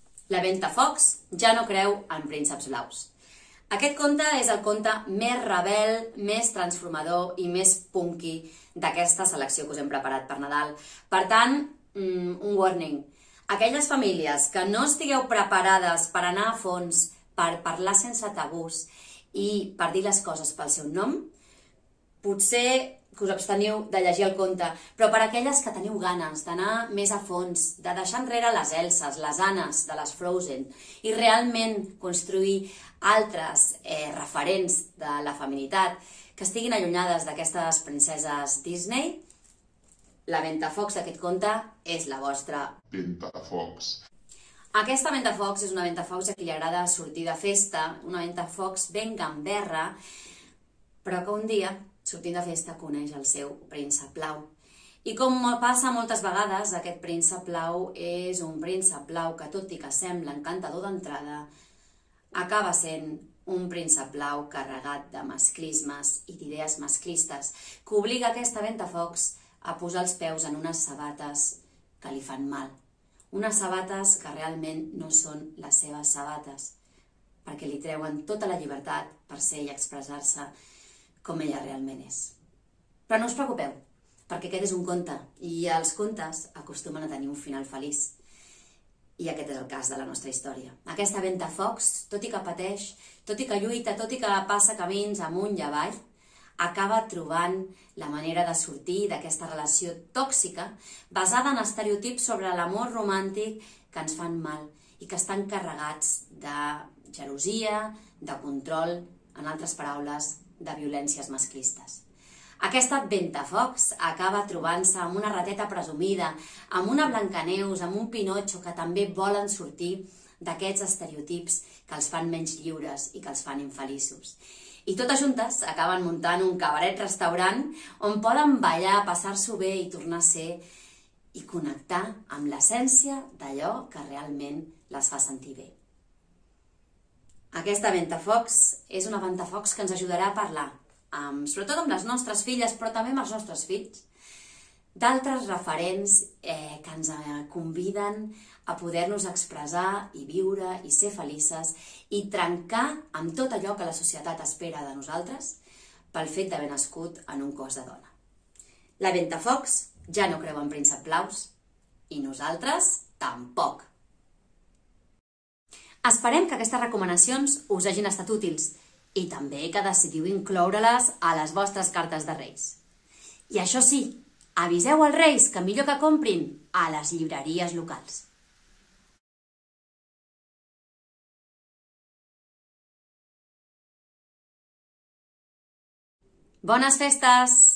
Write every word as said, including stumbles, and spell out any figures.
La Ventafocs ja no creu en prínceps blaus. Aquest conte és el conte més rebel, més transformador i més punky d'aquesta selecció que us hem preparat per Nadal. Per tant, un warning. Aquelles famílies que no estigueu preparades per anar a fons, per parlar sense tabús i per dir les coses pel seu nom, potser que us absteniu de llegir el conte, però per aquelles que teniu ganes d'anar més a fons, de deixar enrere les Elses, les Annes de les Frozen i realment construir altres eh, referents de la feminitat que estiguin allunyades d'aquestes princeses Disney, la Ventafocs d'aquest conte és la vostra Ventafocs. Aquesta Ventafocs és una Ventafocs a qui li agrada sortir de festa, una Ventafocs ben gamberra, però que un dia, sortint de festa, coneix el seu príncep blau. I com passa moltes vegades, aquest príncep blau és un príncep blau que, tot i que sembla encantador d'entrada, acaba sent un príncep blau carregat de masclismes i d'idees masclistes que obliga aquesta Ventafocs a posar els peus en unes sabates que li fan mal. Unes sabates que realment no són les seves sabates, perquè li treuen tota la llibertat per ser i expressar-se com ella realment és. Però no us preocupeu, perquè aquest és un conte, i els contes acostumen a tenir un final feliç. I aquest és el cas de la nostra història. Aquesta Ventafocs, tot i que pateix, tot i que lluita, tot i que passa camins amunt i avall, acaba trobant la manera de sortir d'aquesta relació tòxica basada en estereotips sobre l'amor romàntic que ens fan mal i que estan carregats de gelosia, de control, en altres paraules, de violències masclistes. Aquesta Ventafocs acaba trobant-se amb una rateta presumida, amb una Blancaneus, amb un Pinotxo que també volen sortir d'aquests estereotips que els fan menys lliures i que els fan infeliços. I totes juntes acaben muntant un cabaret-restaurant on poden ballar, passar-s'ho bé i tornar a ser i connectar amb l'essència d'allò que realment les fa sentir bé. Aquesta Ventafocs és una Ventafocs que ens ajudarà a parlar, amb, sobretot amb les nostres filles, però també amb els nostres fills, d'altres referents eh, que ens conviden a poder-nos expressar i viure i ser felices i trencar amb tot allò que la societat espera de nosaltres pel fet d'haver nascut en un cos de dona. La Ventafocs ja no creu en prínceps blaus i nosaltres tampoc. Esperem que aquestes recomanacions us hagin estat útils i també que decidiu incloure-les a les vostres cartes de Reis. I això sí, aviseu als Reis que millor que comprin a les llibreries locals. Bones festes!